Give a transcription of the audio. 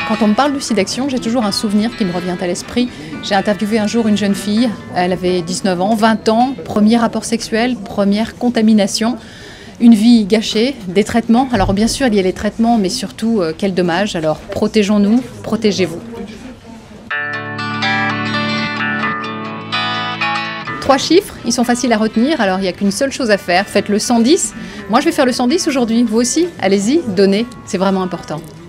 Quand on me parle du SIDAction, j'ai toujours un souvenir qui me revient à l'esprit. J'ai interviewé un jour une jeune fille, elle avait 19 ans, 20 ans, premier rapport sexuel, première contamination, une vie gâchée, des traitements. Alors bien sûr, il y a les traitements, mais surtout, quel dommage. Alors protégeons-nous, protégez-vous. 3 chiffres, ils sont faciles à retenir, alors il n'y a qu'une seule chose à faire, faites le 110. Moi je vais faire le 110 aujourd'hui, vous aussi, allez-y, donnez, c'est vraiment important.